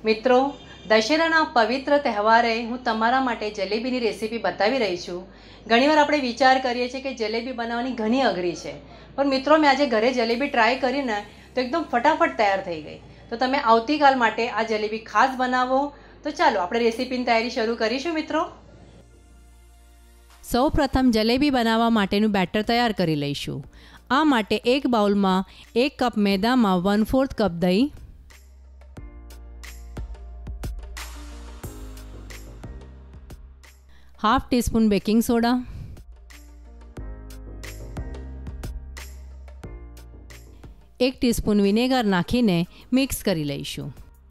મિત્રો, દશેરાના પવિત્ર તહેવારે હું તમારા માટે જલેબીની રેસીપી બતાવી રહી છું. ઘણીવાર આપણે વિચાર કરીએ છીએ કે જલેબી બનાવવાની ઘણી અઘરી છે, પણ મિત્રો મેં આજે ઘરે જલેબી ટ્રાય કરીને તો એકદમ ફટાફટ તૈયાર થઈ ગઈ. તો તમે આવતીકાલ માટે આ જલેબી ખાસ બનાવો. તો ચાલો આપણે રેસીપીની તૈયારી શરૂ કરીશું. મિત્રો, સૌ પ્રથમ જલેબી બનાવવા માટેનું બેટર તૈયાર કરી લઈશું. આ માટે એક બાઉલમાં 1 કપ મેદામાં 1/4 કપ દહીં, half teaspoon baking soda, 1 teaspoon vinegar नाखीने मिक्स करी लईशुं.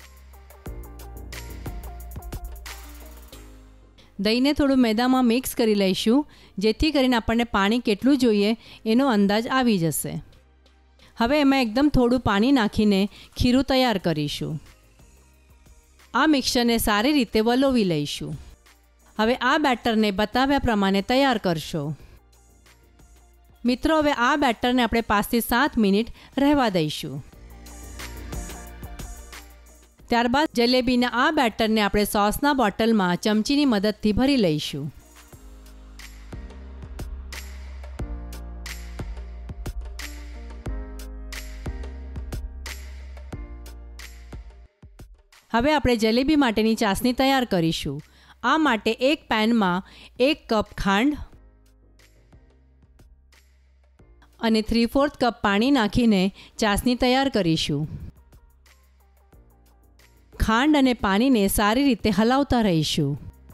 दहीने थोड़ुं मैदामां मिक्स करी लईशुं जेथी करीने आपणे पाणी केटलुं जोईए एनो अंदाज आवी जशे. हवे एमां एकदम थोड़ुं पाणी नाखीने खीरुं तैयार करीशुं. आ मिक्सरने सारी रीते वलोवी लईशुं. હવે આ બેટરને બતાવ્યા પ્રમાણે તૈયાર કરશો. મિત્રો, હવે આ બેટરને આપણે 5 થી 7 મિનિટ રહેવા દઈશું. ત્યારબાદ જલેબીના આ બેટરને આપણે સોસના બોટલમાં ચમચીની મદદથી ભરી લઈશું. હવે આપણે જલેબી માટેની ચાસણી તૈયાર કરીશું. આ માટે એક પેનમાં 1 કપ ખાંડ અને 3/4 કપ પાણી નાખીને ચાસણી તૈયાર કરીશું. ખાંડ અને પાણીને સારી રીતે હલાવતા રહીશું.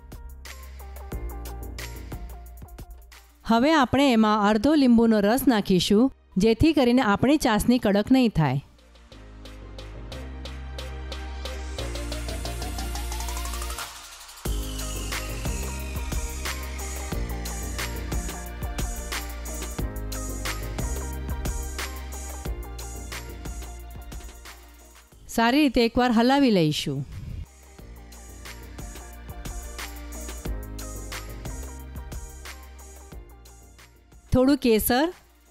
હવે આપણે એમાં અડધો લીંબુનો રસ નાખીશું જેથી કરીને આપણી ચાસણી કડક નહીં થાય. સારી રીતે એકવાર હલાવી લઈશું. થોડું કેસર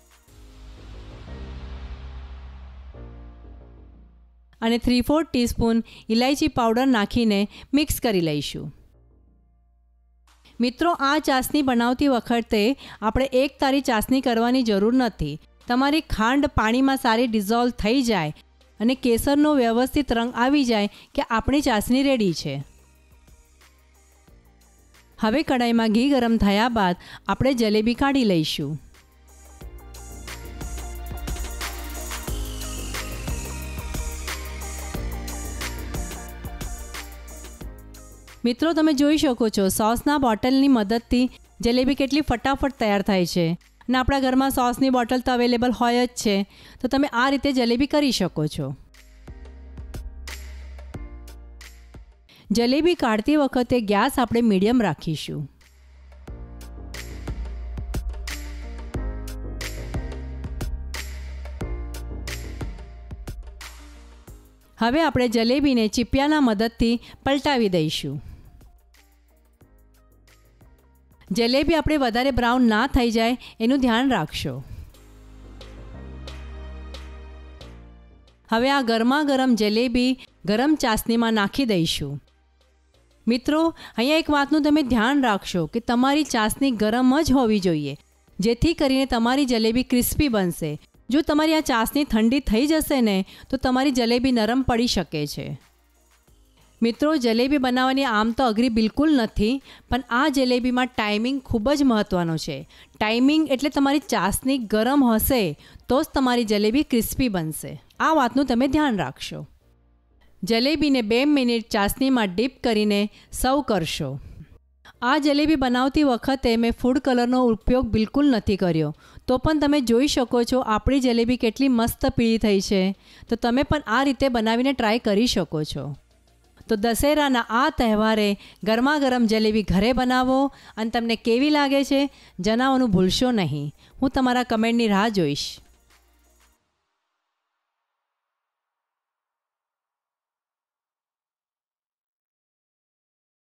અને 3/4 ટીસ્પૂન ઇલાયચી પાવડર નાખીને મિક્સ કરી લઈશું. મિત્રો, આ ચાસણી બનાવતી વખતે આપણે એક તારી ચાસણી કરવાની જરૂર નથી. તમારી ખાંડ પાણીમાં સારી ડિઝોલ્વ થઈ જાય અને કેસરનો વ્યવસ્થિત રંગ આવી જાય કે આપણી ચાસણી રેડી છે. હવે કડાઈમાં ઘી ગરમ થયા બાદ આપણે જલેબી કાઢી લઈશું. મિત્રો, તમે જોઈ શકો છો સોસના બોટલની મદદથી જલેબી કેટલી ફટાફટ તૈયાર થાય છે. અને આપણા ઘરમાં સોસની બોટલ તો અવેલેબલ હોય જ છે, તો તમે આ રીતે જલેબી કરી શકો છો. જલેબી કાઢતી વખતે ગેસ આપણે મીડિયમ રાખીશું. હવે આપણે જલેબીને ચીપિયાના મદદથી પલટાવી દઈશું. જલેબી આપણે વધારે બ્રાઉન ના થઈ જાય એનું ધ્યાન રાખશો. હવે આ ગરમા ગરમ જલેબી ગરમ ચાસણીમાં નાખી દઈશું. મિત્રો, અહીંયા એક વાતનું તમે ધ્યાન રાખશો કે તમારી ચાસણી ગરમ જ હોવી જોઈએ જેથી કરીને તમારી જલેબી ક્રિસ્પી બનશે. જો તમારી આ ચાસણી ઠંડી થઈ જશે ને તો તમારી જલેબી નરમ પડી શકે છે. મિત્રો, જલેબી બનાવવાની આમ તો અઘરી બિલકુલ નથી, પણ આ જલેબીમાં ટાઈમિંગ ખૂબ જ મહત્ત્વનો છે. ટાઈમિંગ એટલે તમારી ચાસણી ગરમ હશે તો જ તમારી જલેબી ક્રિસ્પી બનશે. આ વાતનું તમે ધ્યાન રાખશો. જલેબીને 2 મિનિટ ચાસણીમાં ડીપ કરીને સર્વ કરશો. આ જલેબી બનાવતી વખતે મેં ફૂડ કલરનો ઉપયોગ બિલકુલ નથી કર્યો, તો પણ તમે જોઈ શકો છો આપણી જલેબી કેટલી મસ્ત પીળી થઈ છે. તો તમે પણ આ રીતે બનાવીને ટ્રાય કરી શકો છો. તો દશેરાના આ તહેવારે ગરમા ગરમ જલેબી ઘરે બનાવો અને તમને કેવી લાગે છે જણાવવાનું ભૂલશો નહીં. હું તમારા કમેન્ટની રાહ જોઈશ.